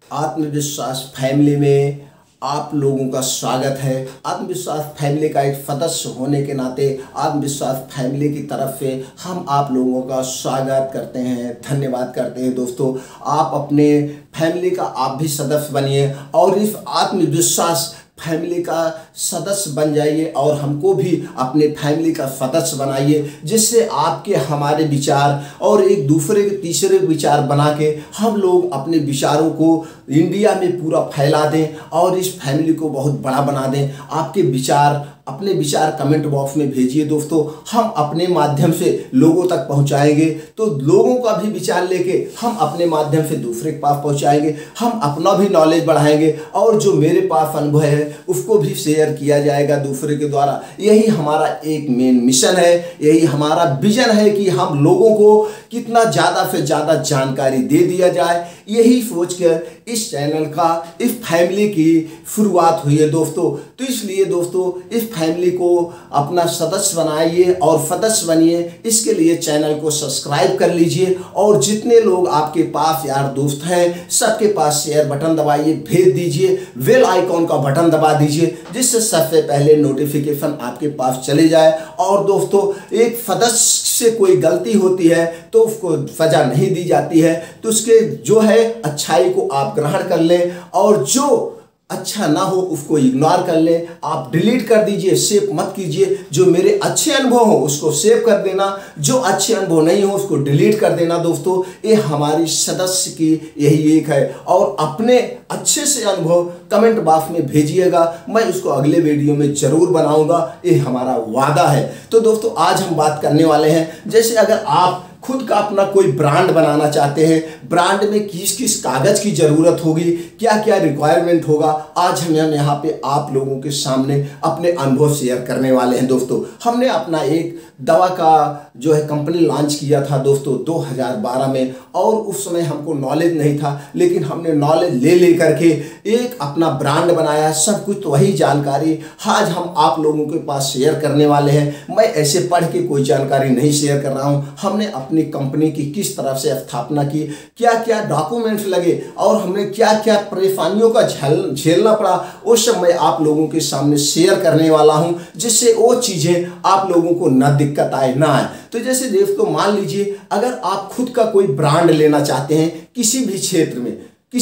आत्मविश्वास फैमिली में आप लोगों का स्वागत है। आत्मविश्वास फैमिली का एक सदस्य होने के नाते आत्मविश्वास फैमिली की तरफ से हम आप लोगों का स्वागत करते हैं, धन्यवाद करते हैं। दोस्तों, आप अपने फैमिली का आप भी सदस्य बनिए और इस आत्मविश्वास फैमिली का सदस्य बन जाइए और हमको भी अपने फैमिली का सदस्य बनाइए, जिससे आपके हमारे विचार और एक दूसरे के तीसरे विचार बना के हम लोग अपने विचारों को इंडिया में पूरा फैला दें और इस फैमिली को बहुत बड़ा बना दें। आपके विचार, अपने विचार कमेंट बॉक्स में भेजिए दोस्तों, हम अपने माध्यम से लोगों तक पहुंचाएंगे, तो लोगों का भी विचार लेके हम अपने माध्यम से दूसरे के पास पहुंचाएंगे। हम अपना भी नॉलेज बढ़ाएंगे और जो मेरे पास अनुभव है उसको भी शेयर किया जाएगा दूसरे के द्वारा। यही हमारा एक मेन मिशन है, यही हमारा विजन है कि हम लोगों को कितना ज़्यादा से ज़्यादा जानकारी दे दिया जाए। यही सोचकर इस चैनल का, इस फैमिली की शुरुआत हुई है दोस्तों। तो इसलिए दोस्तों, इस फैमिली को अपना सदस्य बनाइए और सदस्य बनिए। इसके लिए चैनल को सब्सक्राइब कर लीजिए और जितने लोग आपके पास यार दोस्त हैं सबके पास शेयर बटन दबाइए, भेज दीजिए, बेल आइकॉन का बटन दबा दीजिए, जिससे सबसे पहले नोटिफिकेशन आपके पास चले जाए। और दोस्तों, एक सदस्य से कोई गलती होती है तो उसको सजा नहीं दी जाती है, तो उसके जो है अच्छाई को आप ग्रहण कर लें और जो अच्छा ना हो उसको इग्नोर कर लें। आप डिलीट कर दीजिए, सेव मत कीजिए। जो मेरे अच्छे अनुभव हो उसको सेव कर देना, जो अच्छे अनुभव नहीं हो उसको डिलीट कर देना। दोस्तों, ये हमारी सदस्य की यही एक है। और अपने अच्छे से अनुभव कमेंट बॉक्स में भेजिएगा, मैं उसको अगले वीडियो में जरूर बनाऊंगा, ये हमारा वादा है। तो दोस्तों, आज हम बात करने वाले हैं, जैसे अगर आप खुद का अपना कोई ब्रांड बनाना चाहते हैं, ब्रांड में किस किस कागज की जरूरत होगी, क्या क्या रिक्वायरमेंट होगा, आज हम यहाँ पे आप लोगों के सामने अपने अनुभव शेयर करने वाले हैं। दोस्तों, हमने अपना एक दवा का जो है कंपनी लॉन्च किया था दोस्तों 2012 में, और उस समय हमको नॉलेज नहीं था, लेकिन हमने नॉलेज ले करके एक अपना ब्रांड बनाया। सब कुछ तो वही जानकारी आज हम आप लोगों के पास शेयर करने वाले हैं। मैं ऐसे पढ़ के कोई जानकारी नहीं शेयर कर रहा हूँ। हमने अपनी कंपनी की किस तरह से स्थापना की, क्या क्या डॉक्यूमेंट्स लगे और हमने क्या क्या परेशानियों का झेलना पड़ा, वो सब मैं आप लोगों के सामने शेयर करने वाला हूं, जिससे वो चीजें आप लोगों को न दिक्कत आए ना आए। तो जैसे दोस्तों, मान लीजिए अगर आप खुद का कोई ब्रांड लेना चाहते हैं किसी भी क्षेत्र में,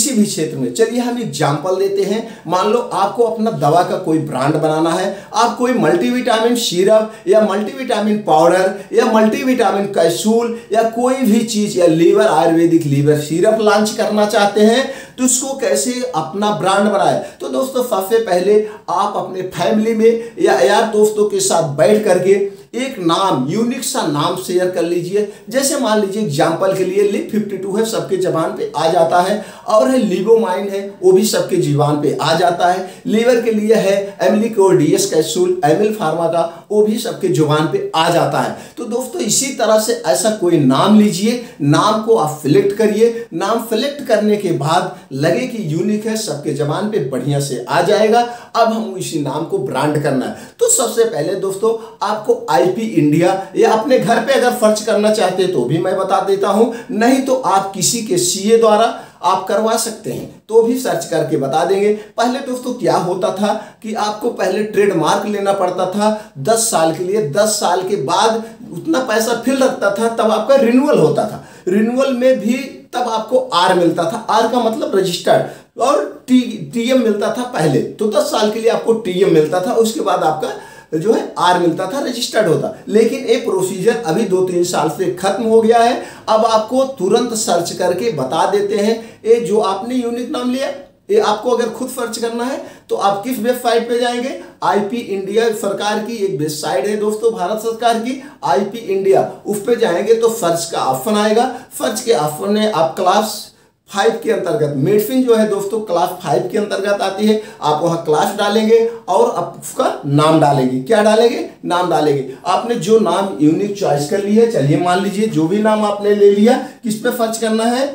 चलिए हम एग्जाम्पल देते हैं। मान लो आपको अपना दवा का कोई ब्रांड बनाना है, आप कोई मल्टीविटामिन सिरप या मल्टीविटामिन पाउडर या मल्टीविटामिन कैप्सूल या कोई भी चीज या liver Ayurvedic liver syrup launch करना चाहते हैं, तो उसको कैसे अपना ब्रांड बनाए। तो दोस्तों, सबसे पहले आप अपने फैमिली में या यार दोस्तों के साथ बैठ करके एक नाम, यूनिक सा नाम शेयर कर लीजिए। जैसे मान लीजिए एग्जाम्पल के लिए लिप 52 है, सबके जबान पे आ जाता है, और है लिबोमाइन है, वो भी सबके जुबान पे आ जाता है। लीवर के लिए है Amlycure DS capsule Aimil pharma का, वो भी सबके जुबान पे आ जाता है। तो दोस्तों, इसी तरह से ऐसा कोई नाम लीजिए, नाम को आप सिलेक्ट करिए। नाम सिलेक्ट करने के बाद लगे कि यूनिक है, सबके जबान पे बढ़िया से आ जाएगा। अब हम इसी नाम को ब्रांड करना है। तो सबसे पहले दोस्तों, आपको आईपी इंडिया या अपने घर पे अगर सर्च करना चाहते हैं तो भी मैं बता देता हूं, नहीं तो आप किसी के सीए द्वारा आप करवा सकते हैं, तो भी सर्च करके बता देंगे। पहले दोस्तों क्या होता था कि आपको पहले ट्रेडमार्क लेना पड़ता था 10 साल के लिए। 10 साल के बाद उतना पैसा फिल रखता था, तब आपका रिन्यूअल होता था। रिन्यूअल में भी तब आपको आर मिलता था, आर का मतलब रजिस्टर्ड, और टीएम मिलता था पहले। तो 10 साल के लिए आपको टीएम मिलता था, उसके बाद आपका जो है आर मिलता था, रजिस्टर्ड होता। लेकिन ये प्रोसीजर अभी 2-3 साल से खत्म हो गया है। अब आपको तुरंत सर्च करके बता देते हैं। ये जो आपने यूनिक नाम लिया, ये आपको अगर खुद सर्च करना है तो आप किस वेबसाइट पे जाएंगे, आईपी इंडिया सरकार की एक वेबसाइट है दोस्तों, भारत सरकार की आईपी इंडिया, उस पे जाएंगे तो सर्च का ऑप्शन आएगा। सर्च के ऑप्शन में आप क्लास 5 के अंतर्गत मेडिसिन जो है दोस्तों क्लास 5 के अंतर्गत आती है, आप वहां क्लास डालेंगे और आपका नाम डालेंगे। क्या डालेंगे? नाम डालेंगे। आपने जो नाम यूनिक चॉइस कर लिया, चलिए मान लीजिए जो भी नाम आपने ले लिया, किस पे सर्च करना है,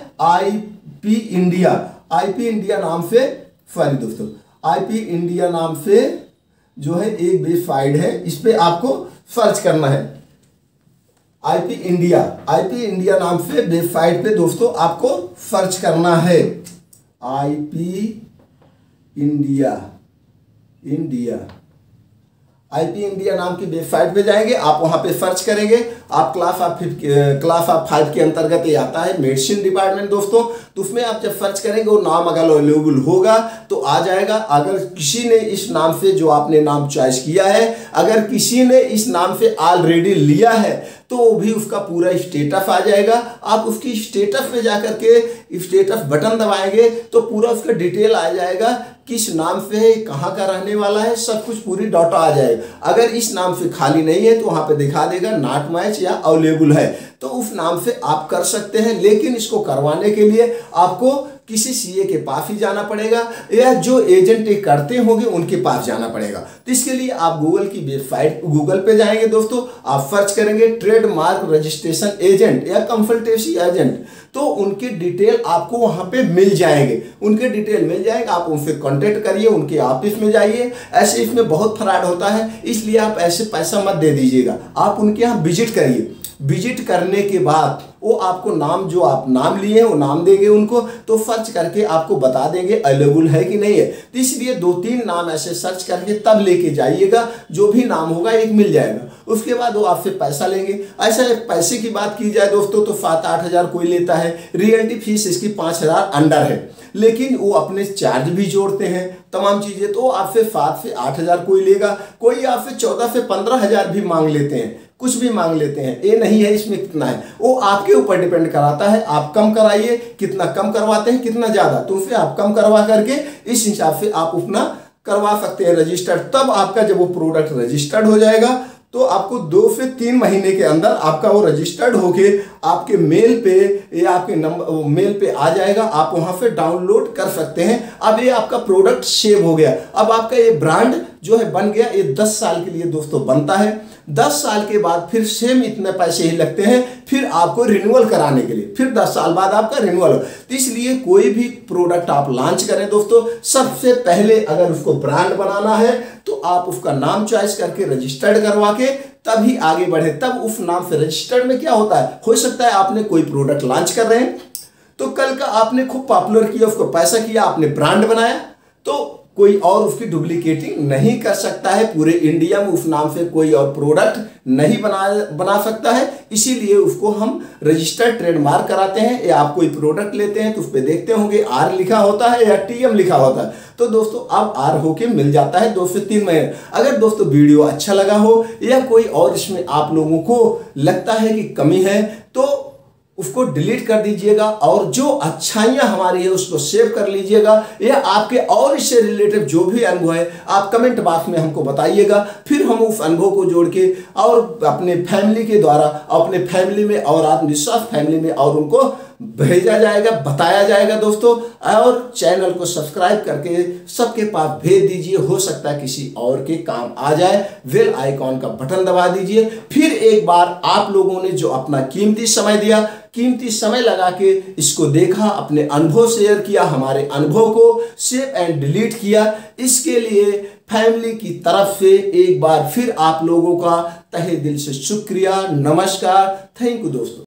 आईपी इंडिया। आईपी इंडिया नाम से, सॉरी दोस्तों, आईपी इंडिया नाम से जो है एक वेबसाइट है, इस पे आपको सर्च करना है। आईपी इंडिया नाम से वेबसाइट पे दोस्तों आपको सर्च करना है। IP इंडिया नाम की वेबसाइट पे जाएंगे, आप वहां पे सर्च करेंगे। आप क्लास ऑफ 5 के अंतर्गत ये आता है मेडिसिन डिपार्टमेंट दोस्तों। तो उसमें आप जब सर्च करेंगे वो नाम अगर अवेलेबल होगा तो आ जाएगा। अगर किसी ने इस नाम से, जो आपने नाम चॉइस किया है, अगर किसी ने इस नाम से ऑलरेडी लिया है तो वो भी उसका पूरा स्टेटस आ जाएगा। आप उसकी स्टेटस पे जाकर के स्टेटस बटन दबाएंगे तो पूरा उसका डिटेल आ जाएगा, किस नाम से है, कहाँ का रहने वाला है, सब कुछ पूरी डाटा आ जाएगा। अगर इस नाम से खाली नहीं है तो वहाँ पे दिखा देगा नॉट मैच या अवेलेबल है, तो उस नाम से आप कर सकते हैं। लेकिन इसको करवाने के लिए आपको किसी सीए के पास ही जाना पड़ेगा या जो एजेंट करते होंगे उनके पास जाना पड़ेगा। तो इसके लिए आप गूगल की वेबसाइट, गूगल पे जाएंगे दोस्तों, आप सर्च करेंगे ट्रेडमार्क रजिस्ट्रेशन एजेंट या कंसल्टेंसी एजेंट, तो उनके डिटेल आपको वहां पे मिल जाएंगे। उनके डिटेल मिल जाएंगे, आप उनसे कांटेक्ट करिए, उनके ऑफिस में जाइए। ऐसे इसमें बहुत फ्रॉड होता है, इसलिए आप ऐसे पैसा मत दे दीजिएगा। आप उनके यहाँ विजिट करिए। विजिट करने के बाद वो आपको नाम, जो आप नाम लिए हैं वो नाम देंगे उनको, तो सर्च करके आपको बता देंगे अवेलेबल है कि नहीं है। तो इसलिए 2-3 नाम ऐसे सर्च करके तब लेके जाइएगा, जो भी नाम होगा एक मिल जाएगा। उसके बाद वो आपसे पैसा लेंगे। ऐसा पैसे की बात की जाए दोस्तों तो 7-8 हज़ार कोई लेता है। रियलिटी फीस इसकी 5,000 अंडर है, लेकिन वो अपने चार्ज भी जोड़ते हैं तमाम चीज़ें। तो आपसे 7 से 8 हज़ार कोई लेगा, कोई आपसे 14 से 15 हज़ार भी मांग लेते हैं, कुछ भी मांग लेते हैं। ये नहीं है इसमें कितना है, वो आपके ऊपर डिपेंड कराता है। आप कम कराइए, कितना कम करवाते हैं, कितना ज़्यादा, तो उससे आप कम करवा करके इस हिसाब से आप अपना करवा सकते हैं रजिस्टर्ड। तब आपका जब वो प्रोडक्ट रजिस्टर्ड हो जाएगा तो आपको 2 से 3 महीने के अंदर आपका वो रजिस्टर्ड होके आपके मेल पे या आपके नंबर मेल पे आ जाएगा। आप वहां से डाउनलोड कर सकते हैं। अब ये आपका प्रोडक्ट सेव हो गया। अब आपका ये ब्रांड जो है बन गया। ये 10 साल के लिए दोस्तों बनता है। 10 साल के बाद फिर सेम इतने पैसे ही लगते हैं, फिर आपको रिन्यूअल कराने के लिए, फिर 10 साल बाद आपका रिन्यूअल हो। तो इसलिए कोई भी प्रोडक्ट आप लॉन्च करें दोस्तों, सबसे पहले अगर उसको ब्रांड बनाना है तो आप उसका नाम चॉइस करके रजिस्टर्ड करवा के तभी आगे बढ़े। तब उस नाम से रजिस्टर्ड में क्या होता है, हो सकता है आपने कोई प्रोडक्ट लॉन्च कर रहे हैं तो कल का आपने खूब पॉपुलर किया, उसको पैसा किया, आपने ब्रांड बनाया, तो कोई और उसकी डुप्लीकेटिंग नहीं कर सकता है। पूरे इंडिया में उस नाम से कोई और प्रोडक्ट नहीं बना सकता है। इसीलिए उसको हम रजिस्टर्ड ट्रेडमार्क कराते हैं। या आप कोई प्रोडक्ट लेते हैं तो उस पर देखते होंगे आर लिखा होता है या टीएम लिखा होता है, तो दोस्तों अब आर होके मिल जाता है 2 से 3 महीने। अगर दोस्तों वीडियो अच्छा लगा हो या कोई और इसमें आप लोगों को लगता है कि कमी है तो उसको डिलीट कर दीजिएगा, और जो अच्छाइयाँ हमारी है उसको सेव कर लीजिएगा। या आपके और इससे रिलेटेड जो भी अनुभव है आप कमेंट बॉक्स में हमको बताइएगा। फिर हम उस अनुभव को जोड़ के और अपने फैमिली के द्वारा, अपने फैमिली में और आत्मविश्वास फैमिली में और उनको भेजा जाएगा, बताया जाएगा दोस्तों। और चैनल को सब्सक्राइब करके सबके पास भेज दीजिए, हो सकता है किसी और के काम आ जाए। बेल आइकॉन का बटन दबा दीजिए। फिर एक बार आप लोगों ने जो अपना कीमती समय दिया, कीमती समय लगा के इसको देखा, अपने अनुभव शेयर किया, हमारे अनुभव को सेव एंड डिलीट किया, इसके लिए फैमिली की तरफ से एक बार फिर आप लोगों का तहे दिल से शुक्रिया। नमस्कार, थैंक यू दोस्तों।